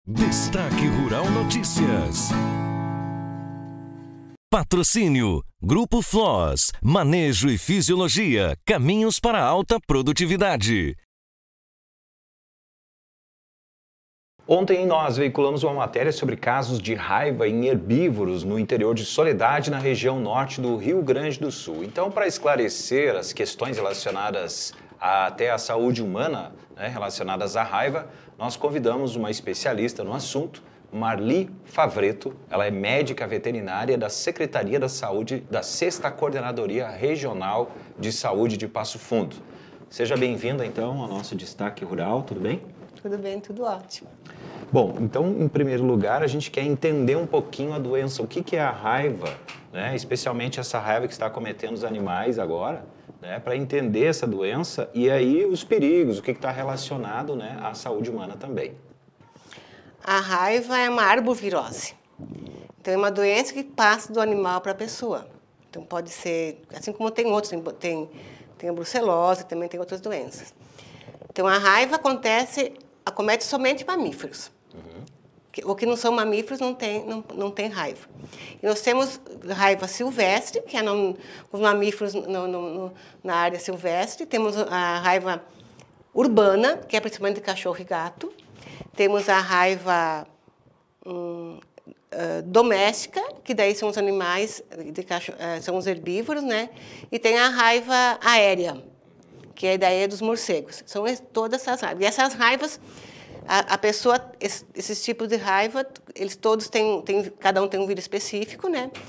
Destaque Rural Notícias. Patrocínio Grupo Floss, Manejo e Fisiologia, caminhos para alta produtividade. Ontem nós veiculamos uma matéria sobre casos de raiva em herbívoros no interior de Soledade, na região norte do Rio Grande do Sul. Então, para esclarecer as questões relacionadas até à saúde humana, relacionadas à raiva, nós convidamos uma especialista no assunto, Marli Favretto. Ela é médica veterinária da Secretaria da Saúde da 6ª Coordenadoria Regional de Saúde de Passo Fundo. Seja bem-vinda, então, ao nosso Destaque Rural, tudo bem? Tudo bem, tudo ótimo. Bom, então, em primeiro lugar, a gente quer entender um pouquinho a doença. O que é a raiva, especialmente essa raiva que está acometendo os animais agora, para entender essa doença e aí os perigos, o que está relacionado à saúde humana também. A raiva é uma arbovirose. Então, é uma doença que passa do animal para a pessoa. Então, pode ser, assim como tem outros, tem a brucelose, também tem outras doenças. Então, a raiva acomete somente mamíferos. O que não são mamíferos não tem raiva. E nós temos raiva silvestre, que é os mamíferos na área silvestre. Temos a raiva urbana, que é principalmente de cachorro e gato. Temos a raiva doméstica, que daí são os animais, são os herbívoros, E tem a raiva aérea, que é a ideia dos morcegos. São todas essas raivas. E essas raivas, a pessoa, esses tipos de raiva, eles todos cada um tem um vírus específico,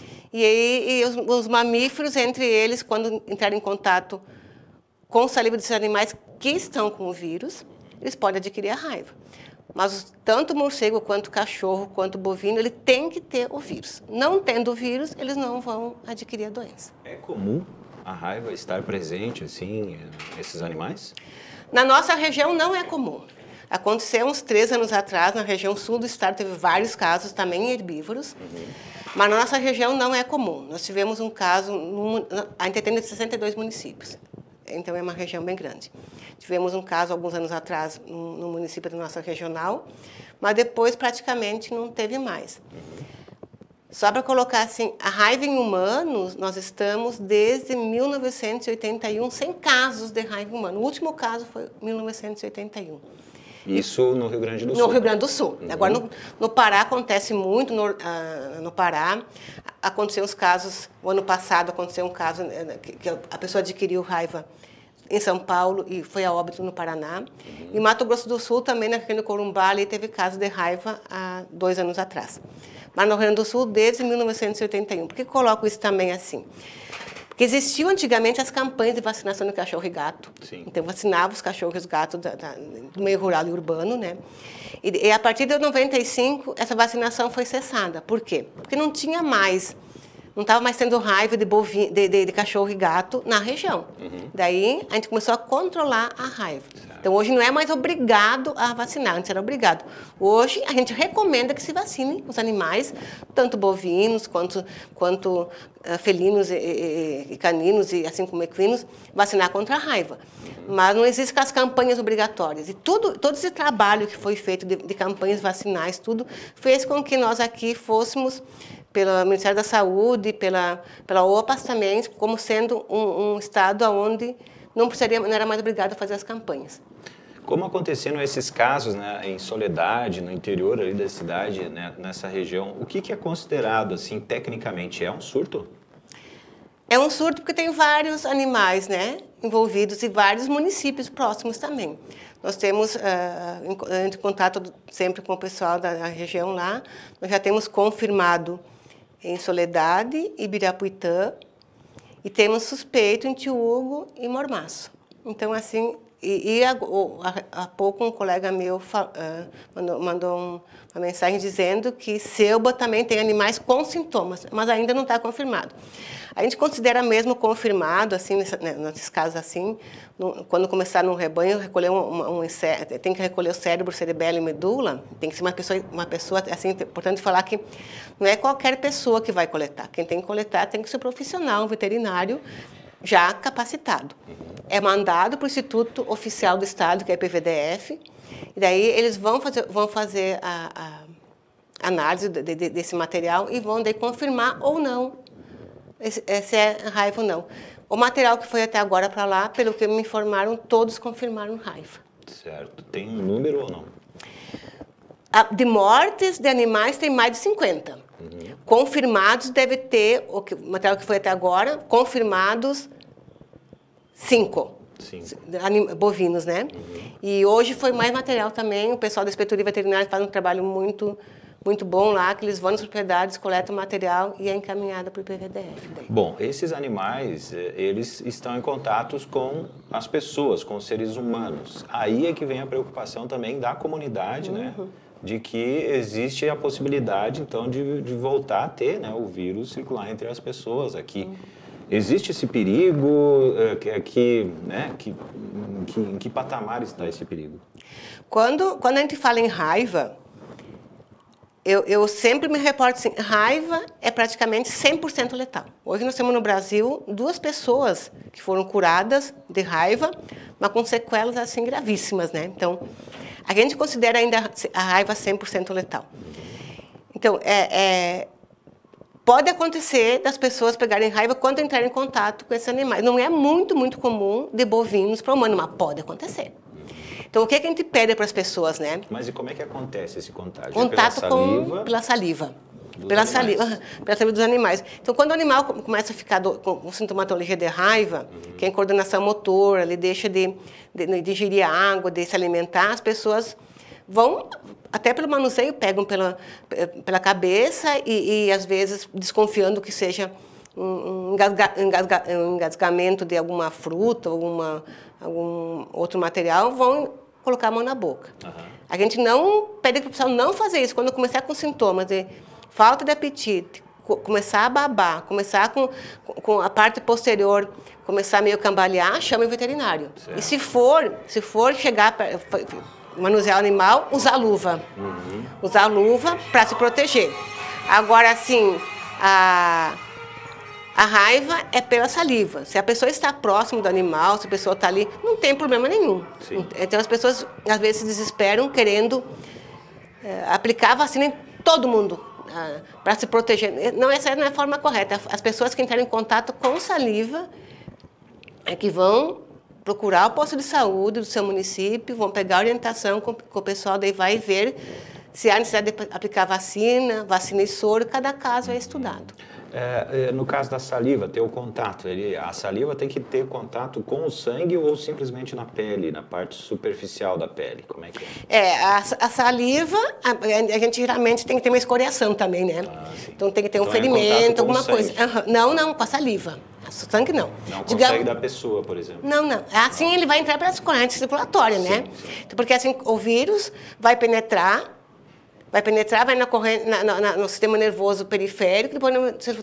E os mamíferos, entre eles, quando entrarem em contato com saliva desses animais que estão com o vírus, eles podem adquirir a raiva. Mas tanto o morcego, quanto o cachorro, quanto o bovino, ele tem que ter o vírus. Não tendo o vírus, eles não vão adquirir a doença. É comum a raiva estar presente, assim, nesses animais? Na nossa região não é comum. Aconteceu uns 3 anos atrás, na região sul do estado, teve vários casos também em herbívoros, mas na nossa região não é comum. Nós tivemos um caso, a gente tem 62 municípios, então é uma região bem grande. Tivemos um caso, alguns anos atrás, no município da nossa regional, mas depois praticamente não teve mais. Só para colocar assim, a raiva em humanos, nós estamos desde 1981 sem casos de raiva humana. O último caso foi 1981. Isso no Rio Grande do Sul? No Rio Grande do Sul. Agora, no Pará acontece muito, no Pará. Aconteceu uns casos, o ano passado aconteceu um caso que a pessoa adquiriu raiva em São Paulo e foi a óbito no Paraná. Em Mato Grosso do Sul, também na região do Corumbá, ali teve caso de raiva há 2 anos atrás. Mas no Rio Grande do Sul, desde 1981. Por que coloco isso também assim? Porque existiam antigamente as campanhas de vacinação de cachorro e gato. Sim. Então, vacinava os cachorros e os gatos do meio rural e urbano, E a partir de 95, essa vacinação foi cessada. Por quê? Porque não tinha mais, não estava mais tendo raiva de cachorro e gato na região. Daí, a gente começou a controlar a raiva. Certo. Então, hoje não é mais obrigado a vacinar, antes era obrigado. Hoje, a gente recomenda que se vacinem os animais, tanto bovinos quanto felinos e caninos, e assim como equinos, vacinar contra a raiva. Mas não existem as campanhas obrigatórias. E todo esse trabalho que foi feito de campanhas vacinais, tudo, fez com que nós aqui fôssemos, pelo Ministério da Saúde, pela OPAS também, como sendo um estado onde não era mais obrigado a fazer as campanhas. Como aconteceram esses casos em Soledade, no interior ali da cidade, nessa região, o que é considerado, assim, tecnicamente? É um surto? É um surto porque tem vários animais, envolvidos e vários municípios próximos também. Nós temos, em contato sempre com o pessoal da região lá, nós já temos confirmado em Soledade, Ibirapuitã, e temos suspeito em Tiúgo e Mormaço. Então, assim, há pouco um colega meu mandou uma mensagem dizendo que Selba também tem animais com sintomas, mas ainda não está confirmado. A gente considera mesmo confirmado, assim, nesses casos assim, quando começar no rebanho, recolher tem que recolher o cérebro, cerebelo e medula, tem que ser uma pessoa, assim, é importante falar que não é qualquer pessoa que vai coletar. Quem tem que coletar tem que ser profissional, um veterinário, já capacitado. É mandado para o Instituto Oficial do Estado, que é a IPVDF, E daí eles vão fazer a análise desse material e vão daí confirmar ou não se é raiva ou não. O material que foi até agora para lá, pelo que me informaram, todos confirmaram raiva. Certo. Tem um número ou não? De mortes de animais tem mais de 50. Confirmados deve ter, o material que foi até agora, confirmados 5. Bovinos, né? E hoje foi mais material também. O pessoal da Inspetoria Veterinária faz um trabalho muito bom lá, que eles vão nas propriedades, coletam o material e é encaminhado para o IPVDF. Bom, esses animais, eles estão em contato com as pessoas, com os seres humanos. Aí é que vem a preocupação também da comunidade, né? De que existe a possibilidade, então, de voltar a ter, né, o vírus circular entre as pessoas aqui. Existe esse perigo? Em que patamar está esse perigo? Quando a gente fala em raiva, eu sempre me reporto assim, raiva é praticamente 100% letal. Hoje nós temos no Brasil 2 pessoas que foram curadas de raiva, mas com sequelas assim gravíssimas, né? Então, a gente considera ainda a raiva 100% letal. Então, pode acontecer das pessoas pegarem raiva quando entrarem em contato com esses animais. Não é muito comum de bovinos para humanos, mas pode acontecer. Então, o que a gente pede para as pessoas, né? Mas e como é que acontece esse contágio? Contato pela saliva. Pela saliva dos animais. Então, quando o animal começa a ficar com sintomatologia de raiva, que é em coordenação motora, ele deixa de ingerir água, de se alimentar, as pessoas vão, até pelo manuseio, pegam pela cabeça e às vezes, desconfiando que seja um engasgamento de alguma fruta, algum outro material, vão colocar a mão na boca. A gente não pede para o pessoal não fazer isso. Quando começar com sintomas de falta de apetite, começar a babar, começar com a parte posterior, começar a meio cambalear, chame o veterinário. Certo. E se for chegar para manusear o animal, usar luva. Usar luva para se proteger. Agora, assim, a raiva é pela saliva. Se a pessoa está próximo do animal, se a pessoa está ali, não tem problema nenhum. Sim. Então, as pessoas, às vezes, se desesperam querendo aplicar a vacina em todo mundo. Para se proteger. Não, essa não é a forma correta. As pessoas que entrarem em contato com saliva é que vão procurar o posto de saúde do seu município, vão pegar orientação com o pessoal, daí vai ver se há necessidade de aplicar vacina e soro, cada caso é estudado. No caso da saliva, ter o contato, a saliva tem que ter contato com o sangue ou simplesmente na pele, na parte superficial da pele? Como é que é? A saliva, a gente geralmente tem que ter uma escoriação também, né? Então tem que ter um ferimento, alguma coisa. Não, com a saliva. O sangue não. Não com o sangue da pessoa, por exemplo? Não. Assim ele vai entrar pelas correntes circulatórias, né? Sim. Porque assim o vírus vai penetrar, vai no sistema nervoso periférico e depois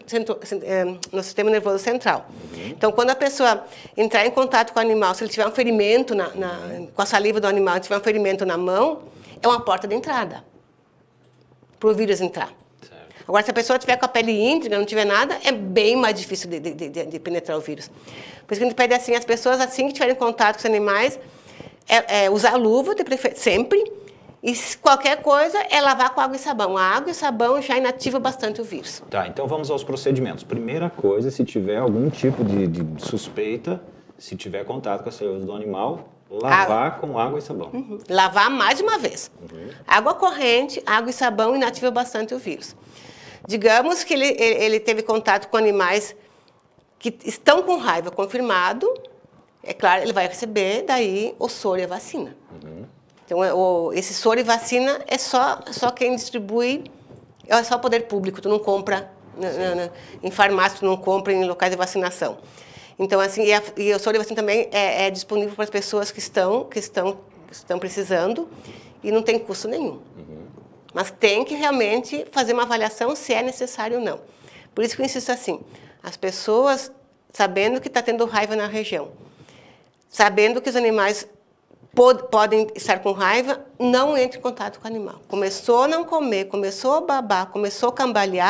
no sistema nervoso central. Então, quando a pessoa entrar em contato com o animal, se ele tiver um ferimento com a saliva do animal, se tiver um ferimento na mão, é uma porta de entrada para o vírus entrar. Certo. Agora, se a pessoa tiver com a pele íntegra, não tiver nada, é bem mais difícil de penetrar o vírus. Por isso que a gente pede assim, as pessoas assim que tiverem contato com os animais, usar luva, sempre. E qualquer coisa é lavar com água e sabão. A água e sabão já inativa bastante o vírus. Tá, então vamos aos procedimentos. Primeira coisa, se tiver algum tipo de suspeita, se tiver contato com a saliva do animal, lavar com água e sabão. Lavar mais de uma vez. Água corrente, água e sabão inativa bastante o vírus. Digamos que ele teve contato com animais que estão com raiva confirmado, é claro, ele vai receber daí o soro e a vacina. Então, esse soro e vacina é só quem distribui, é só o poder público, tu não compra em farmácia, tu não compra em locais de vacinação. Então, assim, e o soro e vacina também é disponível para as pessoas que estão precisando e não tem custo nenhum. Mas tem que realmente fazer uma avaliação se é necessário ou não. Por isso que eu insisto assim, as pessoas, sabendo que está tendo raiva na região, sabendo que os animais podem estar com raiva, não entre em contato com o animal. Começou a não comer, começou a babar, começou a cambalear,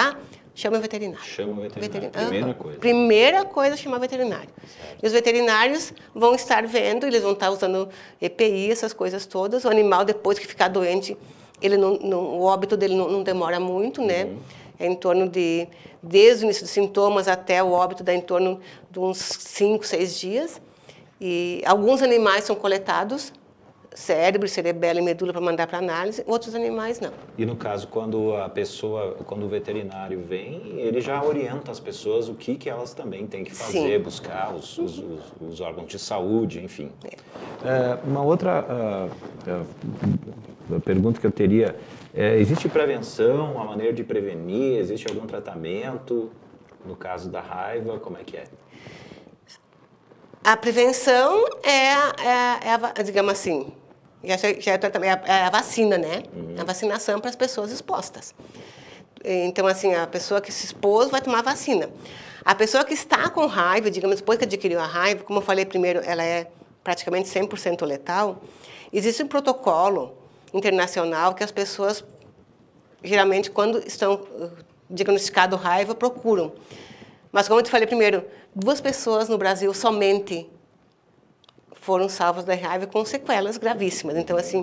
chama o veterinário. Chama o veterinário, primeira coisa. Primeira coisa, chamar o veterinário. Certo. E os veterinários vão estar vendo, eles vão estar usando EPI, essas coisas todas. O animal, depois que ficar doente, ele o óbito dele não demora muito, né? É em torno de, desde o início dos sintomas até o óbito, dá em torno de uns 5, 6 dias. E alguns animais são coletados, cérebro, cerebelo e medula para mandar para análise, outros animais não. E no caso, quando o veterinário vem, ele já orienta as pessoas o que elas também têm que fazer, sim, buscar os órgãos de saúde, enfim. Uma outra pergunta que eu teria, existe prevenção, uma maneira de prevenir, existe algum tratamento no caso da raiva, como é que é? A prevenção digamos assim, é a vacina, né? A vacinação para as pessoas expostas. Então, assim, a pessoa que se expôs vai tomar vacina. A pessoa que está com raiva, digamos, depois que adquiriu a raiva, como eu falei primeiro, ela é praticamente 100% letal, existe um protocolo internacional que as pessoas, geralmente, quando estão diagnosticado raiva, procuram. Mas, como eu te falei primeiro, 2 pessoas no Brasil somente foram salvas da raiva com sequelas gravíssimas. Então, assim,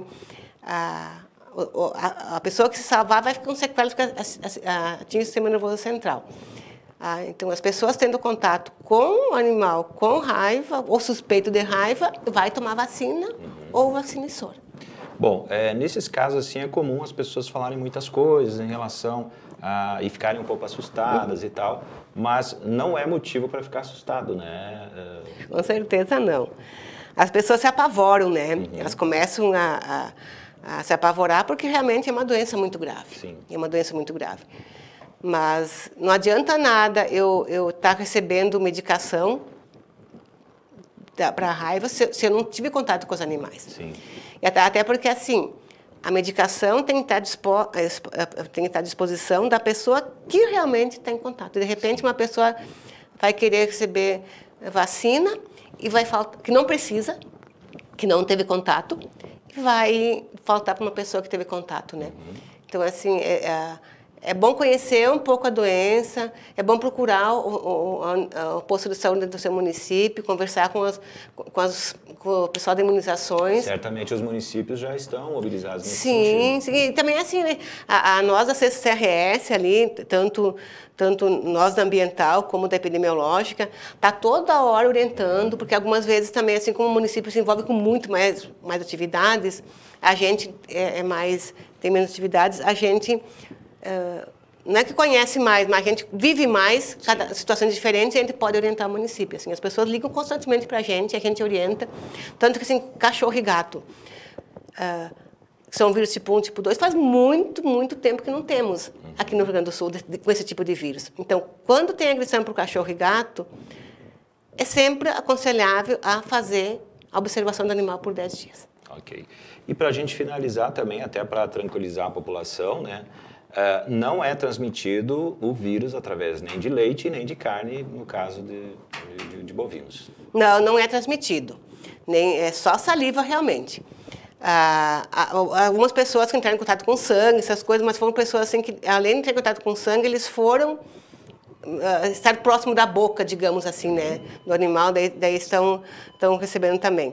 a pessoa que se salvar vai ficar com sequelas porque atinge o sistema nervoso central. Então, as pessoas tendo contato com o animal com raiva ou suspeito de raiva, vai tomar vacina ou vacinisor. Bom, nesses casos, assim, é comum as pessoas falarem muitas coisas em relação e ficarem um pouco assustadas e tal, mas não é motivo para ficar assustado, né? Com certeza não. As pessoas se apavoram, né? Elas começam a se apavorar porque realmente é uma doença muito grave. Sim. É uma doença muito grave. Mas não adianta nada eu estar recebendo medicação para a raiva se eu não tive contato com os animais. Sim. E até porque, assim, a medicação tem que estar à disposição da pessoa que realmente está em contato. De repente, uma pessoa vai querer receber vacina e vai faltar, que não precisa, que não teve contato, e vai faltar para uma pessoa que teve contato, né? Então, assim, é bom conhecer um pouco a doença, é bom procurar o posto de saúde do seu município, conversar com o pessoal de imunizações. Certamente os municípios já estão mobilizados nesse sentido. Sim, e também assim, né? Nós da CCRS ali, tanto nós da ambiental como da epidemiológica, está toda hora orientando, porque algumas vezes também, assim como o município se envolve com muito mais atividades, a gente tem menos atividades, a gente não é que conhece mais, mas a gente vive mais, cada situação diferente, e a gente pode orientar o município. Assim, as pessoas ligam constantemente para a gente orienta. Tanto que, assim, cachorro e gato, que são vírus tipo 1, tipo 2, faz muito, muito tempo que não temos aqui no Rio Grande do Sul com esse tipo de vírus. Então, quando tem agressão para o cachorro e gato, é sempre aconselhável a fazer a observação do animal por 10 dias. Ok. E para a gente finalizar também, até para tranquilizar a população, né? Não é transmitido o vírus através nem de leite nem de carne, no caso de bovinos. Não é transmitido. É só saliva, realmente. Algumas pessoas que entraram em contato com sangue, essas coisas, mas foram pessoas assim que, além de entrar em contato com sangue, eles foram estar próximo da boca, digamos assim, né, do animal, daí estão recebendo também.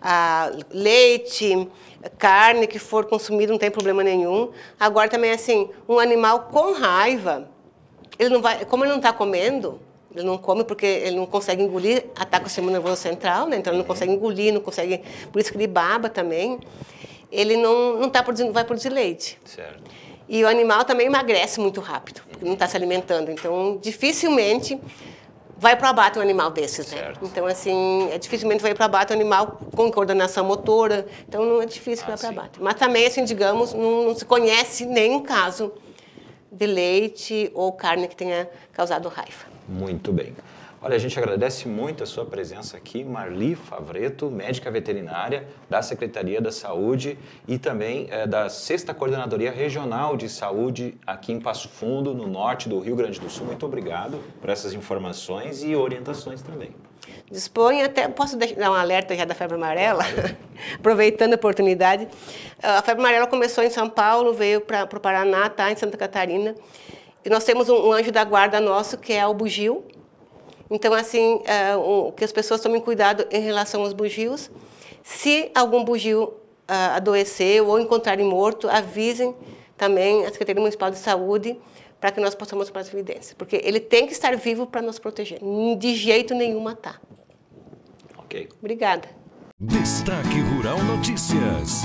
Leite, carne que for consumido não tem problema nenhum. Agora também, assim, um animal com raiva, ele não vai, como ele não está comendo, ele não come porque ele não consegue engolir, ataca o sistema nervoso central, né, então ele não consegue engolir, não consegue, por isso que ele baba também, ele não tá produzindo, vai produzir leite. Certo. E o animal também emagrece muito rápido, porque não está se alimentando. Então, dificilmente vai para o abate um animal desses, né? Certo. Então, assim, dificilmente vai para o abate um animal com coordenação motora. Então, não é difícil que vai para o abate. Mas também, assim, digamos, não se conhece nenhum caso de leite ou carne que tenha causado raiva. Muito bem. Olha, a gente agradece muito a sua presença aqui, Marli Favreto, médica veterinária da Secretaria da Saúde e também da 6ª Coordenadoria Regional de Saúde aqui em Passo Fundo, no norte do Rio Grande do Sul. Muito obrigado por essas informações e orientações também. Disponho, até posso dar um alerta já da febre amarela, aproveitando a oportunidade. A febre amarela começou em São Paulo, veio para o Paraná, tá, em Santa Catarina. E nós temos um anjo da guarda nosso, que é o bugio. Então, assim, que as pessoas tomem cuidado em relação aos bugios. Se algum bugio adoecer ou encontrarem morto, avisem também a Secretaria Municipal de Saúde para que nós possamos tomar as providências. Porque ele tem que estar vivo para nos proteger. De jeito nenhum matar. Ok. Obrigada. Destaque Rural Notícias.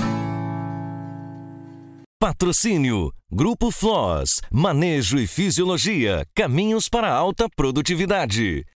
Patrocínio: Grupo Flos, Manejo e Fisiologia, caminhos para alta produtividade.